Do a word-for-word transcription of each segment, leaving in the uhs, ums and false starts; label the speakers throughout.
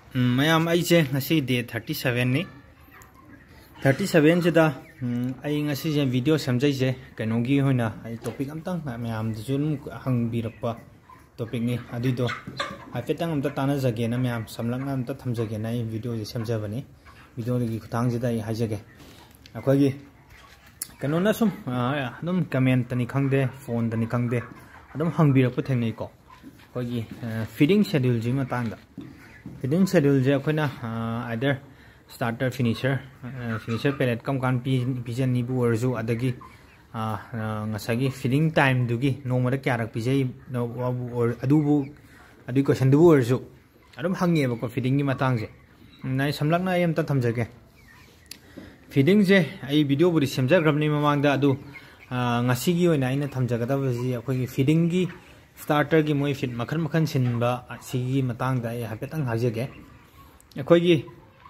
Speaker 1: ma'am आई day thirty seven ने thirty seven से आई वीडियो समझे कहोगी होना टॉपिक मैम हंगीरप टॉपिक ने अदो हाफेतंग तानजगेना मैम समलंग थमजगेना वीडियो सेमजबने वीडियो खुतांगद हाजगे अखोगी कनोना सूम अदम कमेंटनी खंगदे फोनदनी खंगदे अदम हंगीरप थेंगनेको अखोगी फीडिंग शेड्यूल जी मतंग फीडिंग शेड्यूल जे अखोना either starter finisher finisher pellet कम कान पीजनीबू ओरजु अदगी ngасagi feeding time dugi nomada kyarak pijai adubu adu question dubu orju adum hangi ba feeding gi matang je nai samlakna ayam ta thamjage feeding je ai video buri semja grabni mamang da adu ngasi gi oina aina thamjaga da ji akoi gi feeding gi starter gi moi feed makhan makhan sinba sigi matang da ai hapetang hajege akoi gi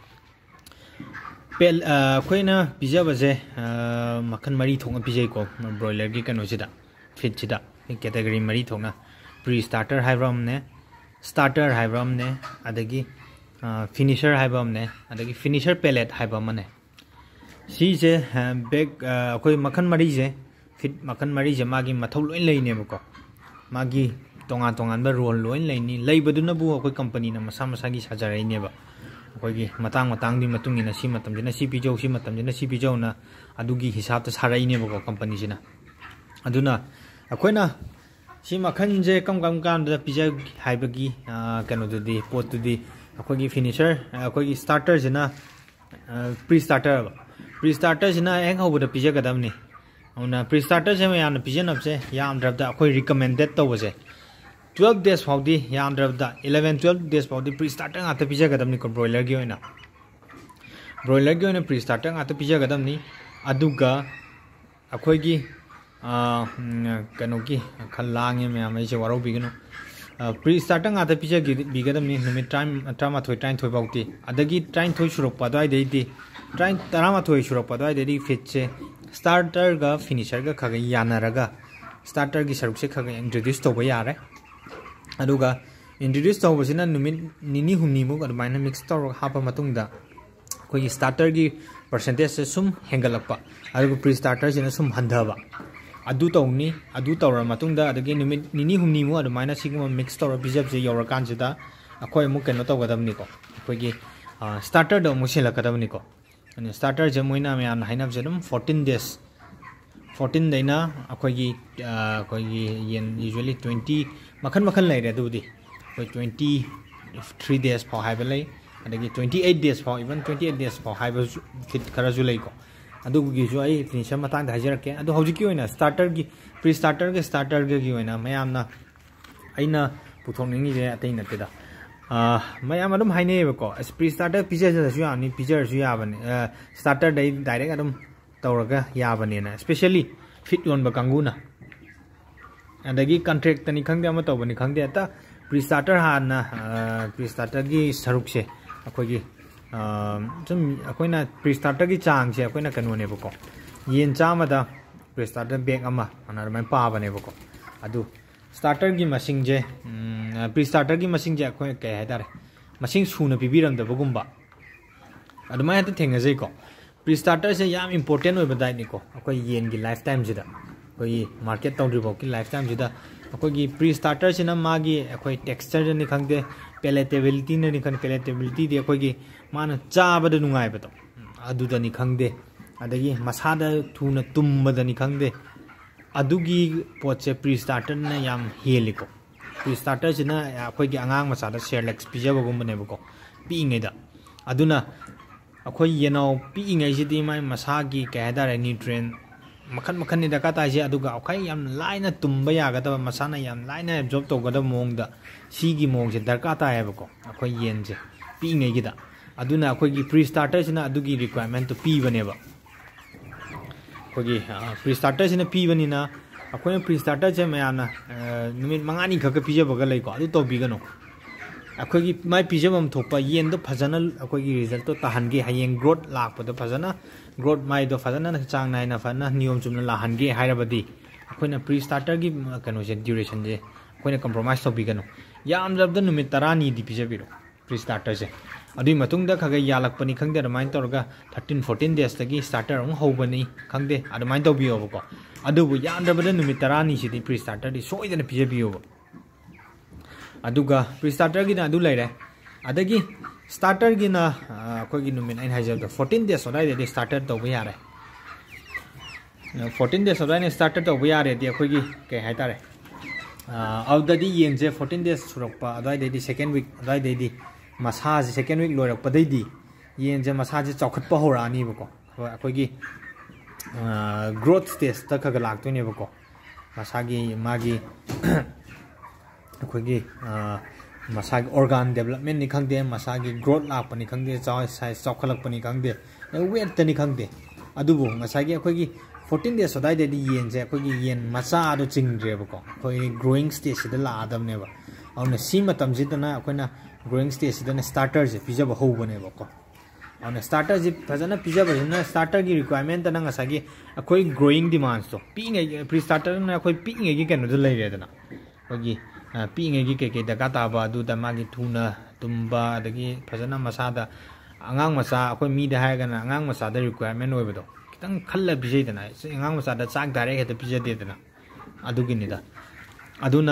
Speaker 1: पेल अखोना पिजाबजे मखन मरी थोंगा पिजाइको broiler की कनोसिदा फिटसिदा category मरी थोंगा pre starter हाइब्रमने स्टार्टर हाइब्रमने अदगी फिनिशर हाइब्रमने अदगी फिनिशर पेलेट हाइब्रमने सीजे बेग अखोय मखन मरी जे फिट मखन मरी जे मागी मथौ लोइन लेनेबको मागी तोंगा तोंगान बा रोल लोइन लेनी लेबदुनबु अखोय कंपनी ना मसा मसा की साजराइनेबा अखोगी मतंग मतंग दी मतुंग इना सी मतम जिना सी पिजौ सी मतम जिना सी पिजौ ना अदुगी हिसाब त साराइने बको company Jinnah अदुना अखोइना C Makhan J come come can't the pizza हाइबगी कनो दुदी पोत दुदी अखोगी फिनिशर अखोगी स्टार्टर जिना प्री स्टार्टर प्री स्टार्टर जिना एक होबद पिजा गदमनी उना प्री स्टार्टर जे याम पिजन अब से याम द्रब द अखोई रिकमेंडेड तवसे twelve days फाउदी याम द्रब eleven twelve days फाउदी प्री स्टार्टर आते पिजा गदमनी को ब्रॉयलर गी होइना ब्रॉयलर गी होइना प्री स्टार्टर आते पिजा गदमनी अदुगा अखोइगी कनो की खलांगे में आमे जे वारो बिगनो प्री स्टार्टर आते पिजा बिगदमनी निमिट टाइम टाइम थोय टाइम थोय बाउती अदगी टाइम थोय सुरप पदाय देदी टाइम तरामा थोय सुरप पदाय देदी फिट से स्टार्टर गा फिनिशर गा खगा यानारगा स्टार्टर की सरुक से खगा इंट्रोड्यूस तो यारे अदुगा इंट्रोड्यूस तौबसिना नुमित निनी हुमनी मुक अदमाइना मिक्स तौर हापा मतुंगदा कोई स्टार्टर की परसेंटेज से सुम हेंगलक्पा अदुगा प्री स्टार्टर सिना सुम हंधबा अदु तौनी अदु तौर मतुंगदा अदगी नुमित निनी हुमनी मु अदमाइना सिगमा मिक्स तौर बिजब जे यौर कांजिदा अखोय मु केनो तौगदमनिको अखोयगी स्टार्टर दो मुसिलकदमनिको अनि स्टार्टर जे मोइना म्यान हाइनब जे दम fourteen days fourteen दैना अखोयगी अखोयगी येन यूजुअली twenty मखन मखन लेरे दुदी कोई twenty-three days फॉर हाइबले अदगी twenty-eight days for even twenty-eight days for हाइब फिट खराजु लेको अदुगी जो आई फिनिशर मतांग हाजिरके अदु हौजिकी होइना स्टार्टर की प्री स्टार्टर के स्टार्टर के होइना मयामना आइना पुथोंनिंगी जे अतै नतेदा मयाम अदुम हाइनेबको प्री स्टार्टर पिजर जसु यानी पिजर जु याबने स्टार्टर दai डायरेक्ट अदुम तौरगा याबनेना स्पेशली फिट योनबा कांगुना अदगी कॉन्ट्रैक्ट तनी खंगदे अमा तौबनी खंगदे अता प्री स्टार्टर हाना प्री स्टार्टर की सरुक से अखोगी सम अखोइना प्री स्टार्टर की चांग से अखोइना कनोनेबको येन चामदा प्री स्टार्टर बैग अमा अनरमै पाबनेबको अदु स्टार्टर की मसिंग जे प्री स्टार्टर की मसिंग जे अखोइ के हाइदारे मसिंग सुना पिबिरमदबगुंबा अदुमै हते थेंगजैको प्री स्टार्टर से याम इंपोर्टेंट ओइबा दाइनिको अखोइ येन की लाइफ टाइम जिदा कोई मार्केट तौद्रिबो की लाइफ टाइम जिदा अखोगी प्री स्टार्टर सिना मागी अखोई टेक्सचर नि खंगदे पेलेटेबिलिटी नि खन पेलेटेबिलिटी दे अखोगी मान चाबद नुंगाइबतो अदुदा नि खंगदे अदगी मसादा थुना तुमबद नि खंगदे अदुगी पोचे प्री स्टार्टर न याम हेलिको प्री स्टार्टर सिना अखोगी अंगांग मसादा शेरलेक्स पिजबगुमनेबको पिंगेदा अदुना अखोई येनो पिंगै सिदि माय मसागी कहदारे न्यूट्रिएंट मखन मखन नि दका ताइजे अदुगा अखै याम लाइना तुम्बा यागदबा मसाना याम लाइना एब्जॉर्ब तौगदब मोंगदा सीगी मोंगसे दरका तायबको अखै येनजे पिंगैगिदा अदुना अखैगी प्री स्टार्टर सिना अदुगी रिक्वायरमेंट तो पीबनेबा अखैगी प्री स्टार्टर सिना पीबनिना अखैना प्री स्टार्टर जे मयाना नुमित मंगानी खक पिजबगा लैको अदु तौबिगनो अखैगी माय पिजबम थोपा येन दो फजना अखैगी रिजल्ट तो तहनगे हयेंग ग्रोथ लाखपदो फजना ग्रोथ माय दो फजना चांग नायना फना नियम चुमना लाहनगे हायरबदी अखैना प्री स्टार्टर की कनो जे ड्यूरेशन जे अखैना कंप्रोमाइज तौबिगनो याम जबद नुमित thirty दी पिजबिरो pre starter se adu matung da khaga yalak pani khangde remind torga thirteen fourteen days tagi starter ong hobani khangde adu mind to biyo ko adu bu yandra bada numit tarani si di pre starter di soidana pijabiyu aduga pre starter gi na adu laire adagi starter gi na ko gi numit nine hajar da fourteen days odai de starter to bu yare fourteen days odai ne starter to bu yare di ko gi ke hai tare out the yen je fourteen days surokpa adai de second week adai de massage second week loirak padai di yen je massage chokhat pa horani bako akoi gi growth stage ta khaga lak to ne bako masagi magi akoi gi masagi organ development ni khangde masagi growth lak pani khangde chaw size chokhalak pani khangde weight ta ni khangde adubu masagi akoi gi fourteen days odai de yen je akoi gi yen macha ado chingre bako akoi growing stage da la adam ne ba auna si matam jidana akoi na growing stage then starter je pijab ho bane bako on starter je phajana pijab na starter gi requirement na nga sagi akoi growing demands to pi nge pre starter na akoi pi nge gi kanu de lai re dana kogi pi nge gi ke ke da ka ta ba du da ma gi thuna tumba adagi phajana masa da angang masa akoi mi da ha ga na angang masa da requirement oi bado kitang khalla bijai dana angang masa da chak direct heta pijade de dana adugi ni da aduna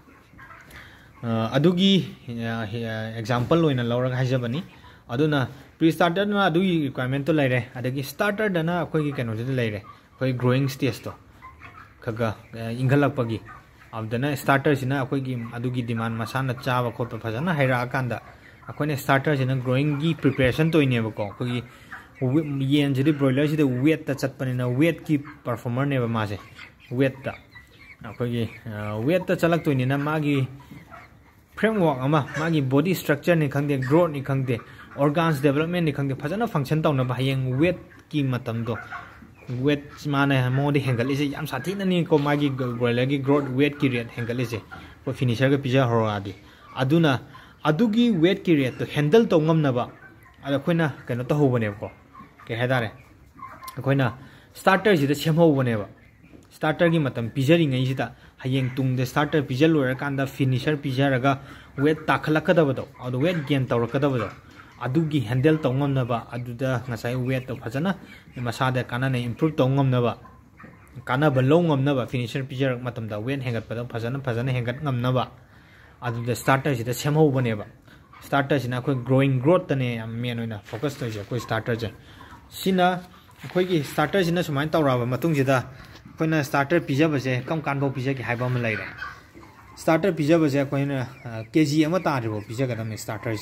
Speaker 1: adugi example loina laurag haijabani aduna pre starter na adu requirement to laire adagi starter dana akoi gi kanu de laire koi growing stage to khaga inghalak pagi abdana starter sina akoi gi adugi demand masana chawa khot phajana haira akanda akoi ne starter sina growing gi preparation to ine ba ko koi yen jidi broiler sida weight ta chatpani na weight ki performer ne ba ma se weight ta akoi gi weight ta chalak to ine na magi framework ama magi body structure ni khangde growth ni khangde organs development ni khangde phajana function tawna ba hayeng weight ki matam do weight mana mo de hengal ise yam sathi na ni ko magi broiler gi growth weight ki rate hengal ise ko finisher ga pija horadi aduna adugi weight ki rate to handle to ngamna ba ada khoina kano to hobane ko ke hedare khoina starter ji da chemho bane ba starter gi matam pijari ngai sita hayeng tung de starter pijal lor kanda finisher pijaraga weight takhalakada bado adu weight gain tawrakada bado adugi handle tongom na ba aduda ngasai weight to phajana masada kana ne improve tongom na ba kana ba longom na ba finisher pijar matam da weight hengat pada phajana phajana hengat ngam na ba aduda starter sida semho bane ba starter sina khoi growing growth tane main oina focus to je khoi starter je sina khoi gi starter sina sumain tawra ba matung sida khoina starter pijab je kam kan bo pijak ki haiba ma lai ra starter pijab je khoina kg ama ta ro pijak ga dam starter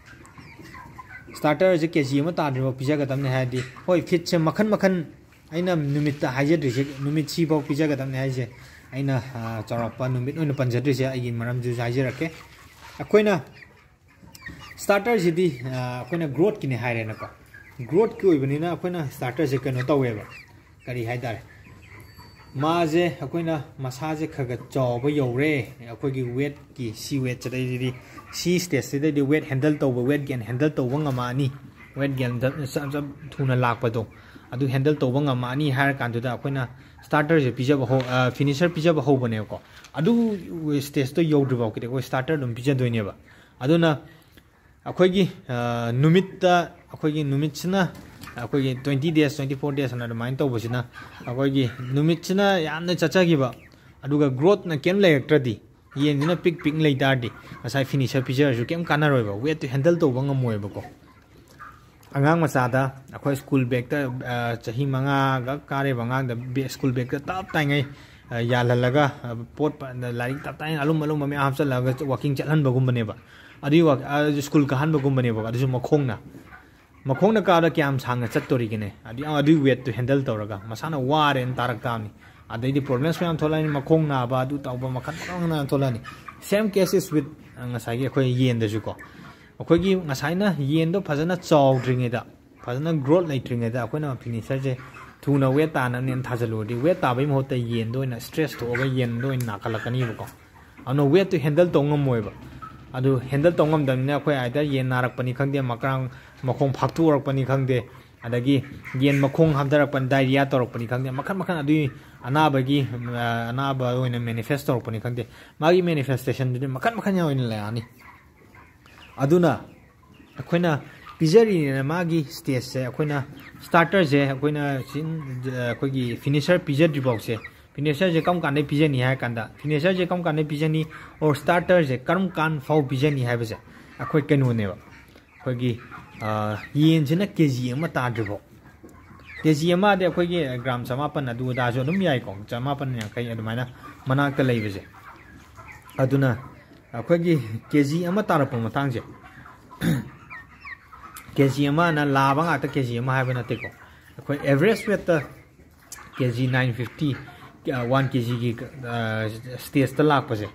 Speaker 1: starter je kg ama ta ro pijak ga dam ne ha di hoi fit che makhan makhan aina numit ta haje de je numit chi bo pijak ga dam ne ha je aina charapa numit oina panjat de je ai maram ju haje rake khoina starter je di khoina growth ki ne ha re na ko growth ki oi bani na khoina starter je kano tawe ba kari hai dare maje akoina massage khaga chawba yore akogi weight ki si weight chadai di si stage se di weight handle to weight gain handle to wanga mani weight gain sab thuna lakpa do adu handle to wanga mani har kan du da akoina starter je pijab ho finisher pijab ho bane ko adu stage to yodru ba ki ko starter dum pijab doine ba aduna akogi numit ta akogi numit china akogi twenty days twenty-four days na remind to bosina akogi numit china yamna chachagi ba aduga growth na kem lectradi yen na pick pick lei dardi asai finisher picture ju kem kana roi ba weight to handle to banga moi ba ko angang macha da akoi school bag ta chahi manga ga kare bangang da school bag ta tap tai ngai ya lalaga pot lari tap tai alum alum me am chal laga walking chalan bagum bane ba adi wa school ka han bagum bane ba adu makhong na makhong na ka da kyam sang chattori gine adi adi weight to handle tawraga masana ware en tarak tami adai di problems me am tholani makhong na ba du tawba makhan na tholani same cases with ngasai gi khoi yen da ju ko khoi gi ngasai na yen do phajana chaw dringe da phajana growth lai dringe da khoi na finisher je thuna weight ta na nen thajalu di weight ta bai mo ta yen do na stress to ga yen do na kalakani ba ko ano weight to handle to ngam moi ba adu handle to ngam dam ne khoi aida yen narak pani khangde makrang makhong phaktu orak pani khangde adagi yen makhong hamdarak pan diarrhea torok pani khangde makhan makhan adu anaba gi anaba oina manifest torok pani khangde magi manifestation de makhan makhan ya oina la ani aduna अखोइना पिजरी मागी stage से अखोइना starter से अखोइना अखोगी finisher पिजद्रिबाव से finisher से कम काने पिजनी है कांदा फिनिशर से कम काने पिजनी और स्टार्टर से कर्म कान फाउ पिजनी है बसे अखोइ कनोनेबा अखोगी येन से न केजी अमा ताद्रिबाव केजी अमा दे अखोगी ग्राम समापन अदु दाजो अदुम याइको समापन याखै अदुमाइना मनाक्ता लैबसे अदुना अखोगी केजी अमा तारप मतांग से केजी अमा ना लाबा ngata केजी अमा हाबे नतेको अखोई एवरेज वेट त KG nine fifty one KG की स्टेज त लाकपसे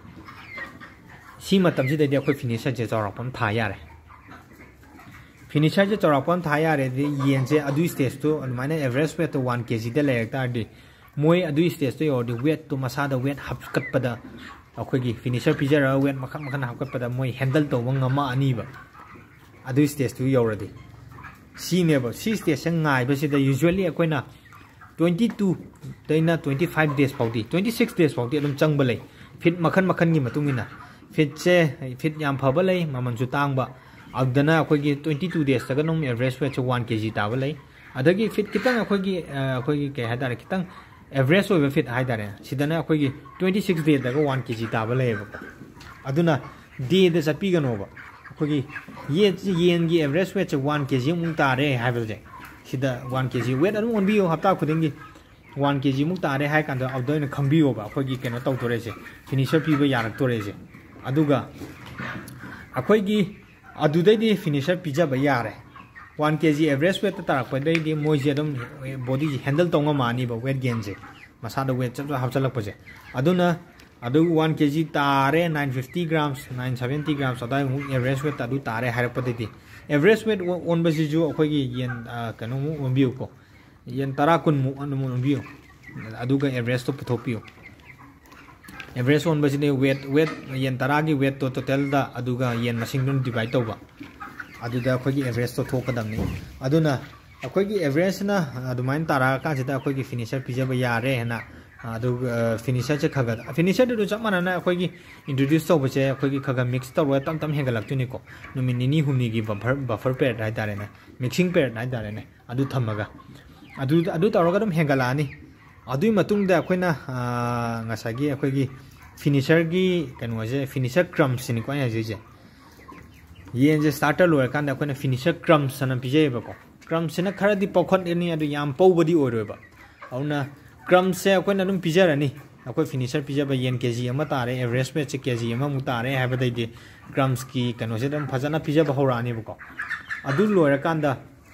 Speaker 1: सी मतम से दे अखोई फिनिशर जे चौरापम था यारे फिनिशर जे चौरापम था यारे दे येन से अदु स्टेज तो अदुमाने एवरेज वेट तो one केजी दे लेकता दे मोय अदु स्टेज तो योर दे वेट तो मसा द वेट हपकटपदा अखोई की फिनिशर पिजर वेट मखन मखन हपकटपदा मोय हैंडल तो वंगमा अनीबा अदु स्टेज तो योरदि सीनेबो सी स्टेज से गाइबसिदा यूजुअली अखोइना twenty-two दैना twenty-five डेज फाउदी twenty-six डेज फाउदी अदुम चंगबलै फिट मखन मखन की मतुंगिना फिट से फिट याम फबलै ममनसु तांगबा अगदना अखोगी twenty-two डेज तक नोम एवरेज वेट one केजी ताबलै अदगी फिट कितंग अखोगी अखोगी के हादारे कितंग एवरेज ओइबा फिट हादारे सिदना अखोगी twenty-six डेज तक one केजी ताबलैबो अदुना डे दे चपीगनोबा अखोगी ये येन की एवरेज वेट one केजी मुंग तारे हाइबजे सिदा one केजी वेट अदुम ओनबियो हप्ता खुदिंगी one केजी मुंग तारे हाइ कांदो अदोइन खंबियोबा अखोगी केनो तौतोरेसे फिनिशर पीबा यारक्तोरेसे अदुगा अखोगी अदुदैदि फिनिशर पिजाबा यारे one केजी एवरेज वेट तारकपदैदि मोइजे अदुम बॉडी हैंडल तोंगा मानिबा वेट गेन से मसादा वेट चप हापचलकपजे अदुना अदु one केजी तारे nine fifty grams nine seventy grams अदाय मु एवरेज वेट अदु तारे हारपदैदि एवरेज वेट ओन बसिजु अखोगी येन कनो मु ओनबियो को येन तरा कुन मु अनु ओनबियो अदुगा एवरेज तो पुथोपियो एवरेज ओन बसिने वेट वेट येन तरा की वेट तो टोटल दा अदुगा येन मसिंग दुन डिवाइड तौबा अदुदा अखोगी एवरेज तो थोकदमनी अदुना अखोगी एवरेज ना अदुमाइन तारा कासिदा अखोगी फिनिशर पिजबा यारे हेना अदु फिनिशर से खगद फिनिशर दु चप मानना अखोगी इंट्रोड्यूस तौबसे अखोगी खगा मिक्स तौबा तम तम हेगलक्तुनिको नुमिन निनी हुमनी की बफर बफर पेड हाय तारेने मिक्सिंग पेड हाय तारेने अदु थमगा अदु अदु तौरगा दम हेगलानी अदुई मतुंग दा अखोइना ngसागी अखोगी फिनिशर की कनोजे फिनिशर क्रम्स सिनिको या जेजे येन जे स्टार्टर लोर कांदा अखोइना फिनिशर क्रम्स सन पिजेबको क्रम्स सिना खरदी पखत एनी अदु याम पौबदी ओइरोबा औना क्रम्स से अखोइना दुम पिजरनी अखोइ फिनिशर पिजबा येन केजी अमा तारे एवरेज पे चे केजी अमा मु तारे हाबदैदि क्रम्स की कनोजे दम फजना पिजबा होरानी बको अदु लोर कांदा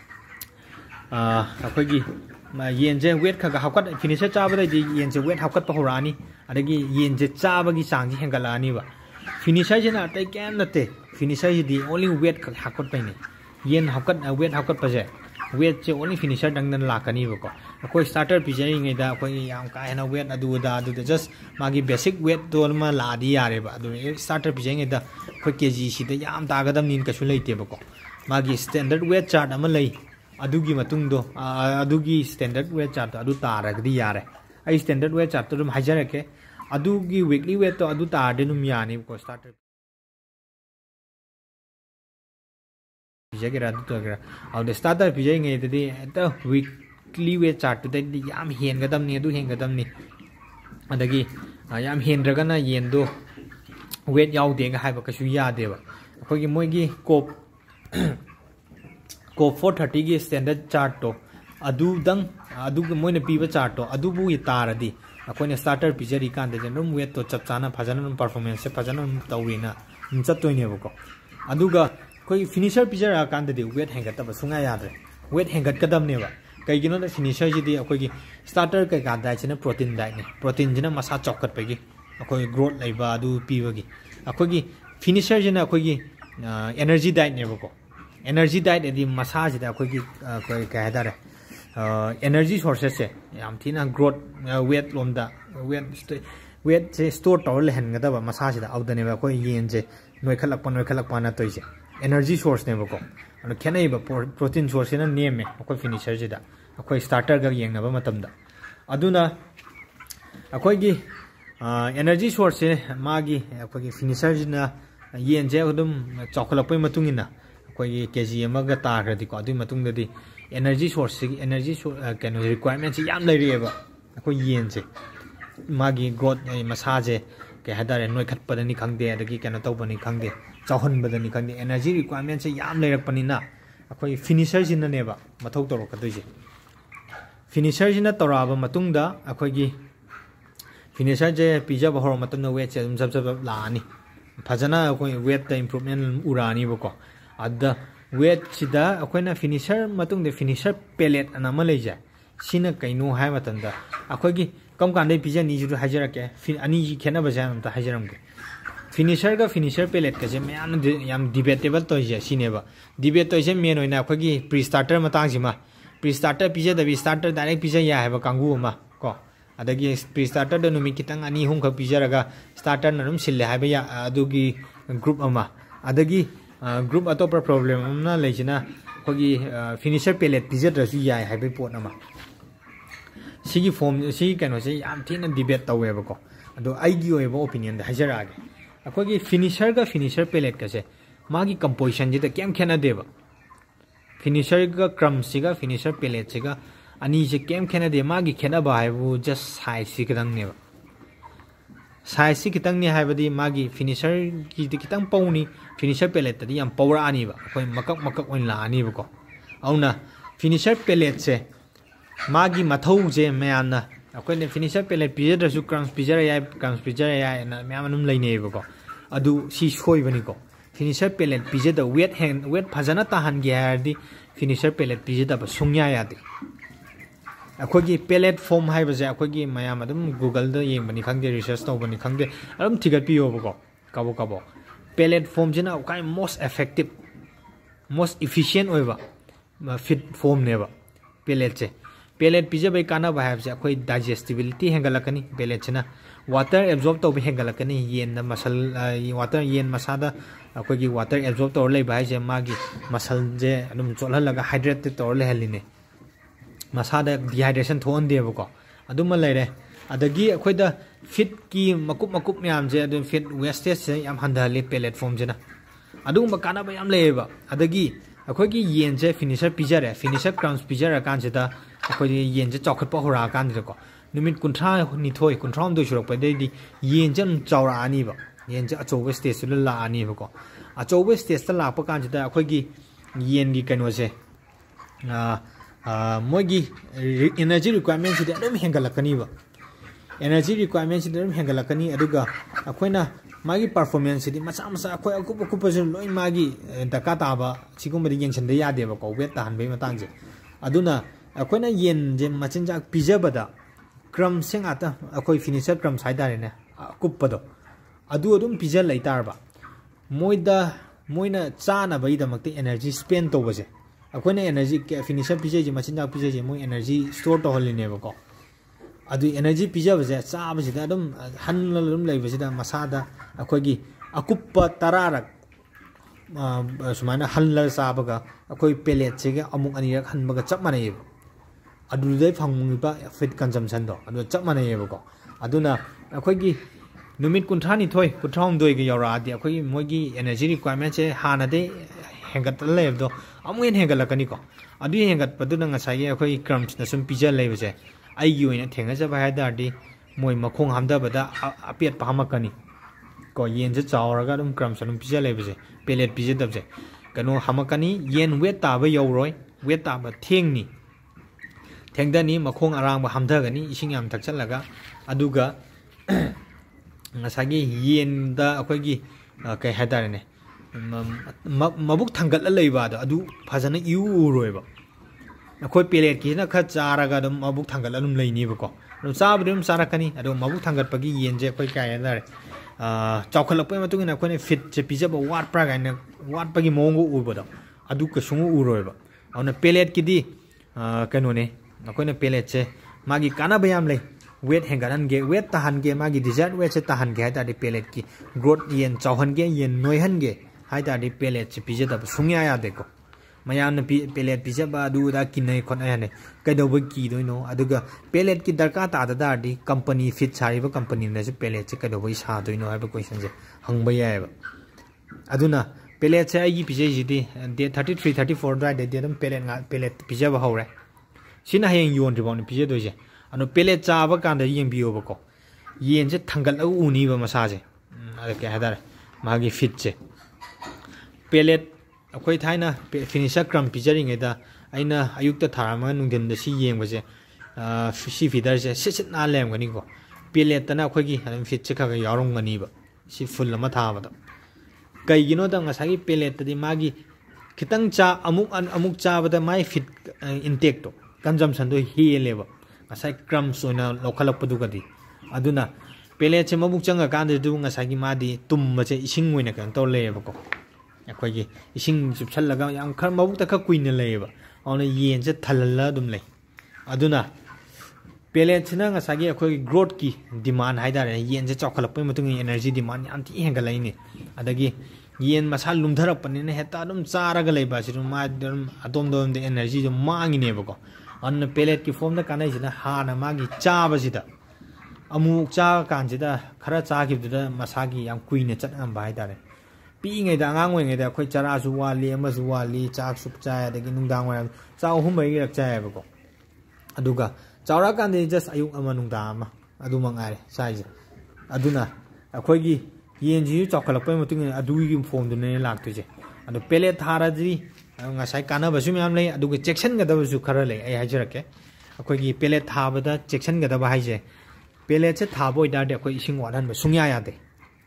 Speaker 1: आ अखोगी येन जे वेट खगा हाकत फिनिशर चाबदैदि येन जे वेट हाकत होरानी अदगी येन जे चाबगी सांगजी हेंगलानी बा फिनिशर जेना तै केम नते फिनिशर हिदी ओनली वेट खग हाकत पैनी येन हाकत वेट हाकत पजे वेट से ओनली फिनिशर दंगन लाकनी बको अखोई स्टार्टर पिजरिंगैदा अखोई याम का हेना वेट अदुदा अदुदा जस्ट मागी बेसिक वेट दोनमा लादी यारेबा अदु स्टार्टर पिजरिंगैदा अखोई केजी सिदा याम तागदम निन कछु लेते बको मागी स्टैंडर्ड वेट चार्ट अमा लई अदुगी मतुंगदो अदुगी स्टैंडर्ड वेट चार्ट अदु तारगदी यारे आई स्टैंडर्ड वेट चार्ट तो हाइजरके अदुगी वीकली वेट तो अदु तारदे नुम यानी बको स्टार्टर पिजगेरा अदु तगेरा अदु स्टार्टर पिजरिंगैदि एता वीकली वेट चार्ट तो याम हेनगदमनी अदु हेनगदमनी अदगी याम हेनद्रगना येंदो वेट याउदेगा हाइबा कछु यादेबा अखोगी मोइगी कोप कोप four thirty की स्टैंडर्ड चार्ट तो अदुदंग अदु मोइने पीबा चार्ट तो अदुबु तारदी अखोइने स्टार्टर पिजरी कांदे जनम वेट तो चप चाना फजन परफॉर्मेंस से फजन तौरीना चतोइनेबको अदुगा कोई फिनिशर पिजर कांदे वेट हेंगतबा सुंगा यादरे वेट हेंगतकदमनेबा कईगिनो फिनिशर जी अखोगी स्टार्टर कई का डाइट प्रोटीन डाइट ने प्रोटीन जिना मसा चौकटपगी अखोई ग्रोथ लेबा अदु पीबगी अखोगी फिनिशर जिना अखोगी एनर्जी डाइट नेबको एनर्जी डाइट यदि मसा जिदा अखोगी कोई का हादारे एनर्जी सोर्सेस से याम थीना ग्रोथ वेट लोमदा वेट वेट से स्टोर तौर लेहनगदबा मसा जिदा आउदनेबा अखोई येन जे नोइखलकपा नोइखलकपा ना तोइसे एनर्जी सोर्स नेबको अन खेनेबा प्रोटीन सोर्स ने नेमे अखोई फिनिशर जिदा अखोई स्टार्टर गा येंगनबा मतमदा अदुना अखोईगी एनर्जी सोर्स से मागी अखोईगी फिनिशर जिना येन जे अदुम चौखलपै मतुंगिना ꯑꯩꯈꯣꯏꯒꯤ ꯀꯦꯖꯤ ꯑꯃꯒ ꯇꯥꯈ꯭ꯔꯗꯤꯀꯣ ꯑꯗꯨꯒꯤ ꯃꯇꯨꯡꯗꯗꯤ एनर्जी सोर्स एनर्जी कनो रिक्वायरमेंट से याम लेरीएबा अखोई येन से मागी ग्रोथ मसाजे के हदारे नोय खतपदनी खंगदे अदगी कनो तौबनी खंगदे चाहनबदनी खंगदे एनर्जी रिक्वायरमेंट से याम लेरकपनिना अखोई फिनिशर जिननेबा मथौ तौरकदोइसे फिनिशर जिना तौराबा मतुंगदा अखोईगी फिनिशर जे पिजा बहरो मतन वेट से जब जब लानी फजना अखोई वेट द इंप्रूवमेंट उरानी बको अदा वेट सिदा अखोइना फिनिशर मतुंग दे फिनिशर पेलेट अनामा लेजा सिना कैनो हाय मतंदा अखोइगी कम कांदे पिजा नी जुदु हाजरके अनि जी खेना बजा नमता हाजरमगे फिनिशर का फिनिशर पेलेट का जे म्याम याम डिबेटेबल तोइजे सिनेबा डिबेट तोइजे मेन होइना अखोइगी प्री स्टार्टर मतांगजिमा प्री स्टार्टर पिजा दबी स्टार्टर डायरेक्ट पिजा या हायबा कांगु अमा को अदगी प्री स्टार्टर द नुमी कितंग अनि हुम ख पिजरगा स्टार्टर नरुम सिल्ले हायबा या अदुगी ग्रुप अमा अदगी ग्रुप अतोप प्रॉब्लम ना लेजना खोगी फिनिशर पेलेट पिजद्रसु याय हायबे पोट अमा सिगी फॉर्म सिगी कनो से याम थिन डिबेट तवेबको अदो आईगी ओयबो ओपिनियन द हाजरागे अखोगी फिनिशर का फिनिशर पेलेट का से मागी कंपोजिशन जे त केम खेना देबा फिनिशर का क्रम सिगा फिनिशर पेलेट सिगा अनि से केम खेना दे मागी खेना बा हायबु जस्ट साइज सि कदंग नेबा साइज सि कितंग ने हायबदी मागी फिनिशर की कितंग पौनी फिनिशर पेलेट तदी याम पौरा आनी बा कोई मकक मकक ओइन ला आनी बको औना फिनिशर पेलेट से मागी मथौ जे म्याना अखोइने फिनिशर पेलेट पिजरसु क्रम्स पिजर याय क्रम्स पिजर याय ना म्याम अनुम लैने बको अदु सी सोय बनिको फिनिशर पेलेट पिजद वेट हैंड वेट फजना ताहन गे हारदी फिनिशर पेलेट पिजद ब सुंया यादे अखोगी पेलेट फॉर्म हाइबजे अखोगी मयाम अदुम गूगल द येंबनी खंगदे रिसर्च तौबनी खंगदे अदुम थिगत पियो बको कबो कबो पेलेट फॉर्म जिना उकाय मोस्ट इफेक्टिव मोस्ट इफिशिएंट ओइबा फिट फॉर्म नेबा पेलेट से पेलेट पिजबे काना बाहाबजे अखोई डाइजेस्टिबिलिटी हेंगलकनी पेलेट छिना वाटर एब्जॉर्ब तौबे हेंगलकनी येन मसल वाटर येन मसादा अखोगी वाटर एब्जॉर्ब तौर लेबा हाइजे मागी मसल जे अदुम चोलहलगा हाइड्रेटेड तौर लेहलिने मसादा डिहाइड्रेशन थोन देबको अदुम लेरे अदगी अखोइदा फिट की मकुप मकुप म्याम जे अदु फिट वेस्टेज से याम हंदहले पेलेट फॉर्म जेना अदुम काना बयाम लेबा अदगी अखोगी येन जे फिनिशर पिजरे फिनिशर क्राउन्स पिजर कान जेदा अखोई येन जे चौखट पहोरा कान जेको नुमित कुंठा निथोय कुंठा हम दो सुरक पदेदी येन जे चौरा आनी बा येन जे अचौबे स्टेज सुल ला आनी बको अचौबे स्टेज ता लाप कान जेदा अखोगी येन गी कनो से आ मोगी एनर्जी रिक्वायरमेंट से अदुम हेंगलकनी बा एनर्जी रिक्वायरमेंट से अदुम हेंगलकनी अदुगा अखोइना मागी परफॉर्मेंस से मचा मचा अखोय अकुप अकुप जे लोय मागी दका ताबा सिगुमबदि येंसन यादे बको वेट ताहनबे मतांग जे अदुना अखोइना येन जे मचिनजा पिजबदा क्रम सिंग आता अखोई फिनिशर क्रम साइदारेने अकुपदो अदु अदुम पिजल लैतारबा मोइदा मोइना चाना बइदमक्ते एनर्जी स्पेंड तोबजे अखोइना एनर्जी फिनिशर पिजे जे मचिनजा पिजे जे मोइ एनर्जी स्टोर तोहलिनेबको अदु एनर्जी पिजबजे चाबजिदा अदुम हनललुम लैबजिदा मसादा अखोगी अकुप्पा तरारक सुमाना हल्ला चाबगा अखोई पेलेट सेगे अमुक अनिरक हनबगा चप मानेब अदुदै फंगबा फिट कंजम्पशन दो अदु चप मानेबको अदुना अखोगी नुमित कुंथ्रानी थोय कुंथ्राम दोइगे यौरादि अखोगी मोगी एनर्जी रिक्वायरमेंट से हानादे हेंगत लेबदो अमुन हेंगलकनिको अदु हेंगत पदुना ngसागे अखोई क्रम्स न सुम पिजा लेबजे आइगी ओइना थेंगजबा हायदारदि मोय मखोंग हमदबदा अपेट पामकनी को येन जे चावरगा दम क्रम्स न पिजा लेबजे पेलेट पिजे दबजे कनो हमकनी येन वेट ताबा यौरोय वेट ताबा थेंगनी थेंगदनी मखोंग अरांग हमदगनी इसिंग याम थकचलगा अदुगा ngसागे येन दा अखोगी कै हायदारने मबुक थंगत लेबाद अदु फजना इउ उरोयबा अखोय पेलेट की ना ख चारागा दम मबुक थंगत अलुम लेनिबको दम चाबदम चारकनी अदु मबुक थंगत पगी येन जे अखोय काय हायदारे आ चौखलपय मतुंगना अखोने फिट जे पिजब वाट प्रा गायना वाट पगी मोंगो उबदो अदु कसुंगु उरोयबा अउना पेलेट की दी कनोने अखोने पेलेट से मागी काना बयाम ले वेट हेंगरन गे वेट ताहन गे मागी डिजार्ट वेट से ताहन गे हायदारे पेलेट की ग्रोथ येन चौहन गे येन नोयहन गे हायदारे पेलेट से पिजदब सुंया यादेको मयाम पेलेट पिजबा दुदा किनै खोनायने कैदोब की दोइनो अदुगा पेलेट की दरकार तादादारदि कंपनी फिट सारिबा कंपनी ने से पेलेट से कैदोब सा दोइनो हायबा क्वेश्चन से हंगबा यायबा अदुना pellet se ai pije ji di day thirty-three thirty-four dai de dem pellet nga pellet pije ba hore sina hayeng yon ri bon pije do je ano pellet cha ba kan da yeng biyo ba ko yen je thangal au uni ba masa je ada ke hadar magi fit je pellet akoi thaina finisher crum pijering eda aina ayuk ta tharama nungdem da si yeng ba je si feeder je sit sit na lem gani ko pellet ta na akoi gi adam fit che kha ga yarong gani ba si full ma tha ba da kai gino da ngasagi pellet ta di magi kitang cha amuk an amuk cha ba da mai fit intake to consumption do hi leba ngasai crumbs ona lokhalak padu gadi aduna pellet che mabuk changa kan de du ngasagi ma di tum ma che ising oina kan to leba ko akoi gi ising chup chal laga yang khar mabuk ta kha kuina leba ona yen che thalala dum le aduna pellet china ngasagi akoi growth ki demand haidare yen je chokhalak pe mutung energy demand yam ti henga lai ni adagi yen masal lumdharap pani ne heta dum chara ga leba siru ma dum atom dom de energy jo mangi ne ba ko an pellet ki form da kanai jina ha na magi cha ba sida amu cha kan jida khara cha gi da masagi yang kuine chat am bai dare pi ngai da ngang ngai da khoi chara su wa li ama su wa li cha sup cha da gi nung dang wa cha hum bai rak cha ba ko aduga chawra kan de just ayuk ama nung da ma adu mangai sai je aduna akhoi gi yen ji chokhalak pe mutung adu gi form du ne lak tu je adu pellet thara ji nga sai kana ba su myam le adu ge section ga da su khara le ai hajira ke akhoi gi pellet tha ba da section ga da ba hai je pellet che tha boi da de akhoi ising walan ba sungya ya de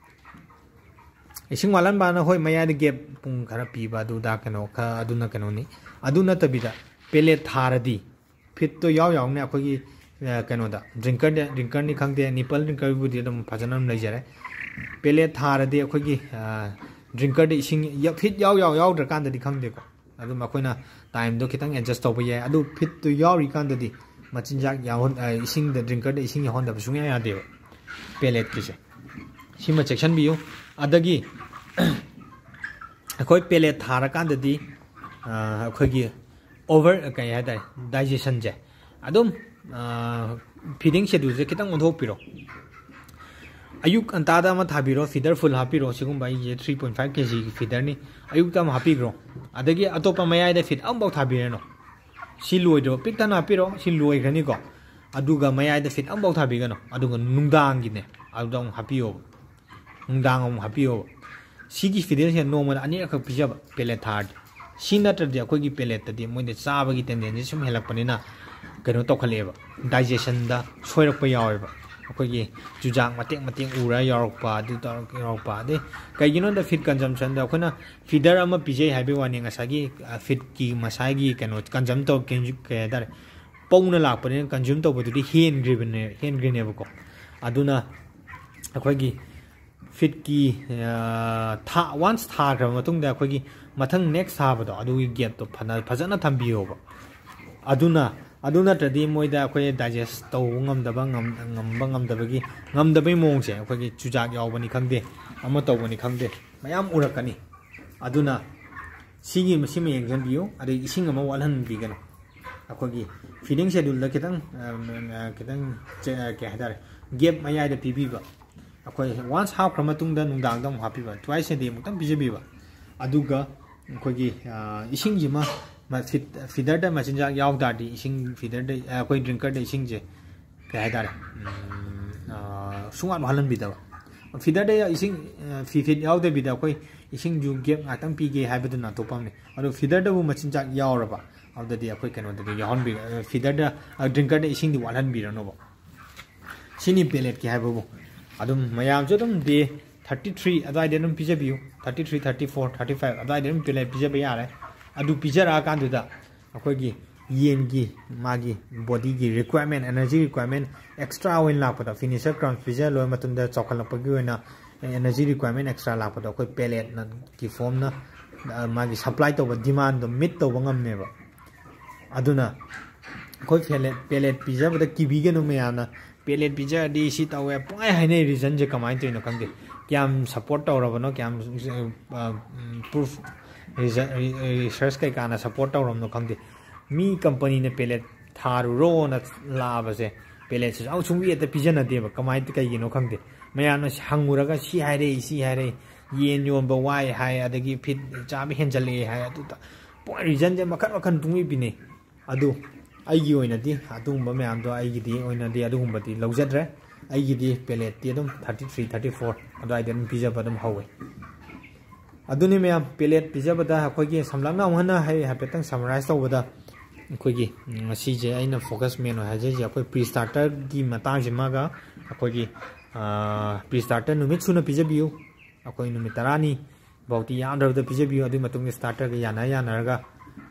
Speaker 1: ising walan ba na hoi maya de gap pung khara pi ba du da kano kha adu na kano ni adu na tabi da pellet thara di fit to yaw yaw ne akhoi gi kano da drinker de drinker ni khang de nipple drinker bu de dum phajanam lai jare pellet thara de akhoi gi drinker de ising ya fit yaw yaw yaw da kan da di khang de ko adu ma khoina time do kitang adjust to ba ya adu fit to yaw ri kan da di machin jak yawon ising de drinker de ising yahon da sungya ya de pellet ki je sima section biu adagi akhoi pellet thara kan da di akhoi gi over kai ha dai digestion je adum feeding schedule je kitang ondho piro ayuk antada ma thabiro feeder full hapiro sigum bai je three point five kilograms feeder ni ayuk tam hapigro adagi atopa mayai da feed ambau thabireno si loi do pik tan hapiro si loi grani ko aduga mayai da feed ambau thabigano aduga nungdang gi ne adong hapiyo nungdang om hapiyo sigi feeder se normal ani akha pijaba pellet thard sinatra de akoi gi pellet ta di moine chaba gi tendency sum helak panina kano to khaleba digestion da soirak pa yawa akoi gi jujang matek matek ura yarok pa du ta yarok pa de kai gino da feed consumption da khona feeder ama pijai haibe wani ngasagi feed ki masai gi kano consume to ke dar pongna lak pa ne consume to bodu di hen green ne hen green ne ko aduna akoi gi feed ki tha once tha gra matung da akoi gi mathang next tha ba do adu gi get to phana phajana thambiyo ba aduna aduna tadi moida akoi digest to ngam da ba ngam ngam ba ngam da ba gi ngam da bai mong je akoi gi chujak yaw bani khangde ama to bani khangde mayam urakani aduna sigi masima yengjan biyo ade ising ama walhan bi gana akoi gi feeding schedule da kitang kitang ke hadar gap maya da pibi ba akoi once half kram tung da nungdang dam happy ba twice a day mutam pijabi ba aduga akoi gi ising ji ma ma feeder da machin jak yaw da di ising feeder da akoi drinker da ising je ke hadar sungat halan bi da feeder da ising fi feed yaw da bi da akoi ising ju gap ngatang pi ge haiba da na to pam ne adu feeder da bu machin jak yaw ra ba av da di akoi kano da yawn bi feeder da drinker da ising di walhan bi ra no ba sini pellet ki haiba bu adum mayam jo dum de thirty-three adai de dum pijabiyu thirty-three thirty-four thirty-five adai de dum pellet pijaba ya re adu pijara kan du da akoi gi yen gi magi body gi requirement energy requirement extra win la pa da finisher crown pija lo matun da chokal pa gi na energy requirement extra la pa da akoi pellet na ki form na magi supply to ba demand do meet to bangam ne ba aduna akoi pellet pellet pija ba da kibi ge no me ana pellet pija di si tawe pai haine reason je kamai to no kangde kyam support to ra ba no kyam proof research kai kana support to ram no kangde mi company ne pellet tharu ro na la ba se pellet au chung wi ta pija na de ba kamai ta kai no kangde maya no hangura ga si haire si haire yen yonba wai hai adagi fit chabi henjale hai adu point reason je makan makan tungi bine adu aigi oina di adumba me amdo aigi di oina di adumba di laujadre aigi di pellet ti adum thirty-three thirty-four adu ai den pizza badum hawe aduni me am pellet pizza bada khoi gi samlangna hana hai hapetang summarize tawada khoi gi ngasi je aina focus men ha je je khoi pre starter gi matang jima ga khoi gi pre starter numit suna pijabiyu khoi numit tarani bauti yandra da pijabiyu adu matung starter ga yana yana ga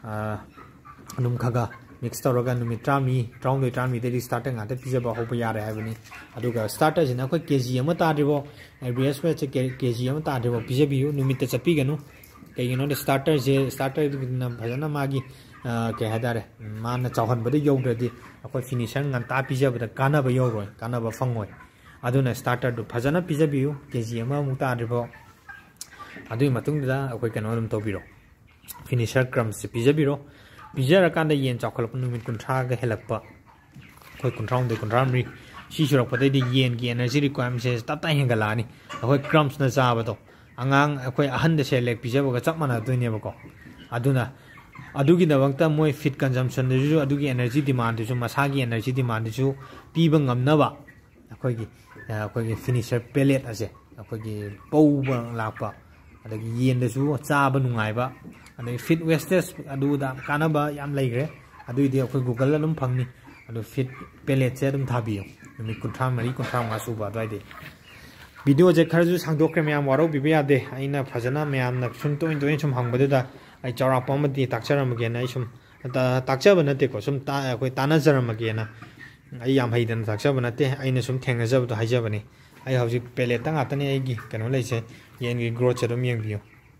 Speaker 1: anum khaga mix tawraga numit trami traum de trami de starter nga de pijaba hoba yare habani aduga starter jina khoi kg ama ta dribo abs we che kg ama ta dribo pijabiyu numit ta chapi ganu kayino de starter je starter na bhajana magi ke hadare man chawhan bade yogdadi akoi finisher ngan ta pijaba da kana ba yogoi kana ba fangoi aduna starter du bhajana pijabiyu kg ama mu ta dribo adu matung da akoi kano dum tobiro finisher crumbs pijabiro pizza kanda yen chocolate numit kuntra ga helakpa khoi kuntraung de kuntramri si shurok pade de yen gi energy requirements is tap tai hengala ni khoi crumbs na cha ba to angang khoi ahan de select pizza ba chap mana tu ne ba ko aduna adugi da wangta moi fit consumption de ju adugi energy demand ju masa gi energy demand ju pi ba ngamna ba khoi gi khoi gi finisher pellet ase khoi gi pou ba lakpa adagi yen de ju cha ba nungai ba adai fit wastage adu da kanaba yam laigre adu di akoi google alum phangni adu fit pellet che dum thabiyo mi kuntham mari kuntham nga su ba dai de video je kharju sangdokre me am waro bibiya de aina phajana me am nak sun toin toin sum hangbade da ai chawra pam di takcharam ge na sum ta takchaba na te ko sum ta akoi tanajaram ge na ai yam haidan takchaba na te aina sum thengna jab to haijabani ai hauji pellet ta nga tani ai gi kano leise yen gi growth che dum yeng biyo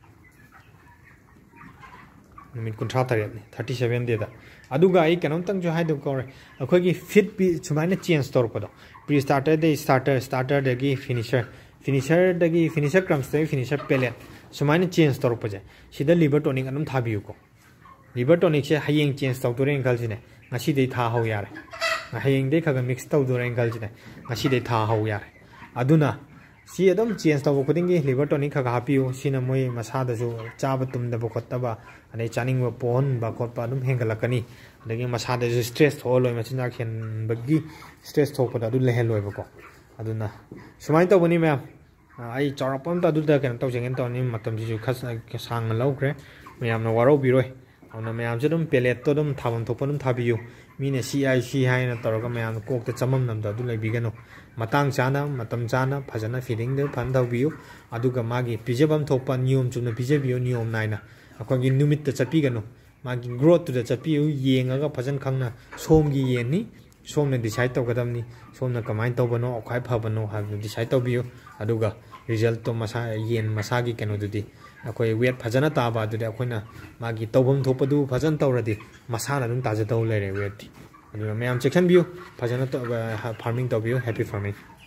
Speaker 1: numit kuntra taret thirty-seven de da aduga ai kanon tang jo hai do ko akhoi gi fit bi chumaina change tor ko do pre starter de starter starter de gi finisher finisher de gi finisher crumbs de finisher pellet chumaina change tor ko je sida liver tonic anum thabiyu ko liver tonic se hayeng change tor to ren kal jine ngasi de tha ho yare hayeng de khaga mix taw do ren kal jine ngasi de tha ho yare aduna si adam change taw ko dingi liver tonic khaga hapiu sina moi masa da jo chaba tum da bokot ba ane chaning wa pon ba kot pa dum hengala kani adagi masa da stress tho loi ma china khen bagi stress tho pa du le hel loi ba ko aduna sumai to bani ma ai chorapam ta du da kan to jengen to ni matam ji khas sang lau kre mayam na waro bi roi ona mayam je dum pellet to dum thabam thop dum thabiyu mine ci ci hai na tor ga mayam kok te chamam nam da du lai bi gano matang chana matam chana phajana feeding de phan thabiyu aduga magi pijabam thopa niyom chuna pijabiyu niyom naina akogi numit ta chapi gano magi growth to the chapi yenga ga phajan khangna som gi yen ni som na decide to gadam ni som na kamai to bano akhai pha bano ha decide to biyo aduga result to masa yen masa gi keno dudi akoi weight phajana ta ba dudi akoina magi tobam thopadu phajan tawradi masa na dum ta ja to lere weight adu me am section biyo phajana to farming to biyo happy farming